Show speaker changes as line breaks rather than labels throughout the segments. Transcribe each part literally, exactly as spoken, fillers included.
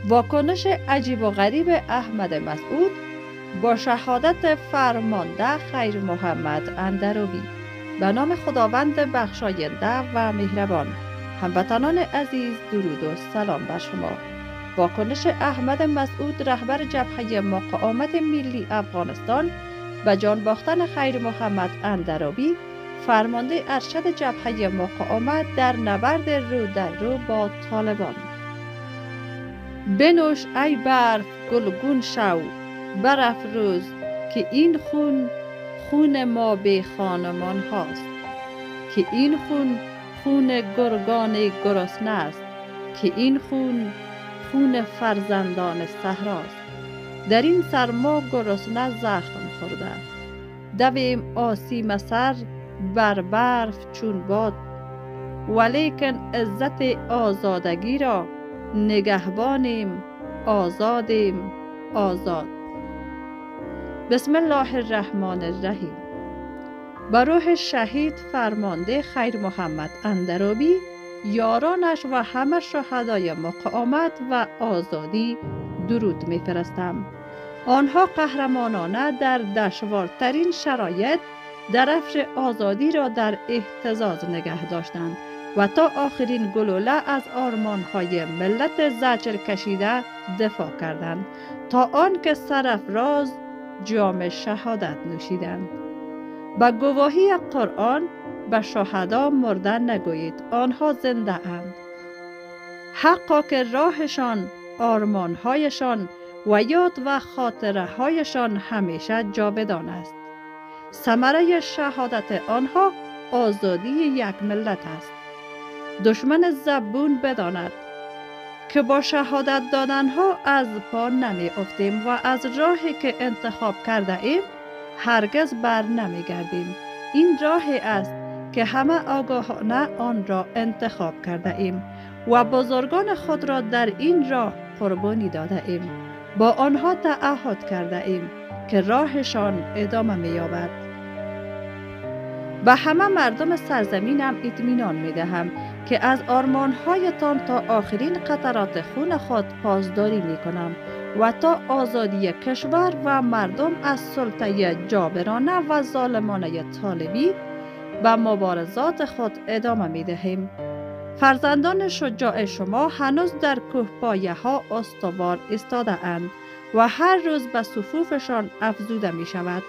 واکنش عجیب و غریب احمد مسعود با شهادت فرمانده خیر محمد اندروی. به نام خداوند بخشاینده و مهربان. هموطنان عزیز، درود و سلام بر شما. واکنش احمد مسعود رهبر جبهه مقاومت ملی افغانستان به جان باختن خیر محمد اندروی، فرمانده ارشد جبهه مقاومت در نبرد رو در رو با طالبان. بنوش ای برف گلگون شو برافروز که این خون خون ما به خانمان هاست، که این خون خون گرگان گرسنه است، که این خون خون فرزندان صحراست. در این سرما گرسنه زخم خورده، دویم آسیم سر بر برف چون باد، ولیکن عزت آزادگی را نگهبانیم، آزادیم، آزاد. بسم الله الرحمن الرحیم. به روح شهید فرمانده خیر محمد اندروی، یارانش و همه شهدای مقاومت و آزادی درود می‌فرستم. آنها قهرمانانه در دشوارترین شرایط درفش آزادی را در اهتزاز نگه داشتند و تا آخرین گلوله از آرمان‌های ملت زجر کشیده دفاع کردند، تا آنکه سرافراز جام شهادت نوشیدند. به گواهی قرآن به شهدا مرده نگویید، آنها زنده اند. حقا که راهشان، آرمان‌هایشان و یاد و خاطره هایشان همیشه جاودان است. ثمره شهادت آنها آزادی یک ملت است. دشمن زبون بداند که با شهادت دادنها از پا نمی افتیم و از راهی که انتخاب کرده ایم هرگز بر نمی گردیم. این راهی است که همه آگاهانه آن را انتخاب کرده ایم و بزرگان خود را در این راه قربانی داده ایم. با آنها تعهد کرده ایم که راهشان ادامه می یابد. به همه مردم سرزمینم اطمینان می دهم که از آرمانهایتان تا آخرین قطرات خون خود پاسداری می کنم و تا آزادی کشور و مردم از سلطه جابرانه و ظالمانه طالبی به مبارزات خود ادامه می دهیم. فرزندان شجاع شما هنوز در کوهپایه ها استوار ایستاده اند و هر روز به صفوفشان افزوده می شود.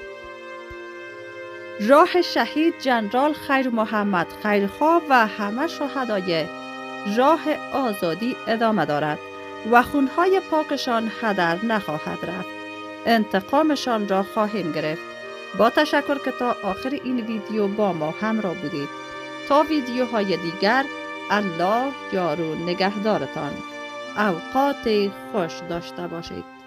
راه شهید جنرال خیر محمد خیرخواه و همه شهدای راه آزادی ادامه دارد و خونهای پاکشان هدر نخواهد رفت. انتقامشان را خواهیم گرفت. با تشکر که تا آخر این ویدیو با ما همراه بودید. تا ویدیوهای دیگر، الله یار و نگهدارتان. اوقات خوش داشته باشید.